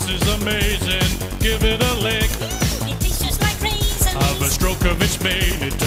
This is amazing. Give it a lick. It tastes just like raisins. Have a stroke of its made. It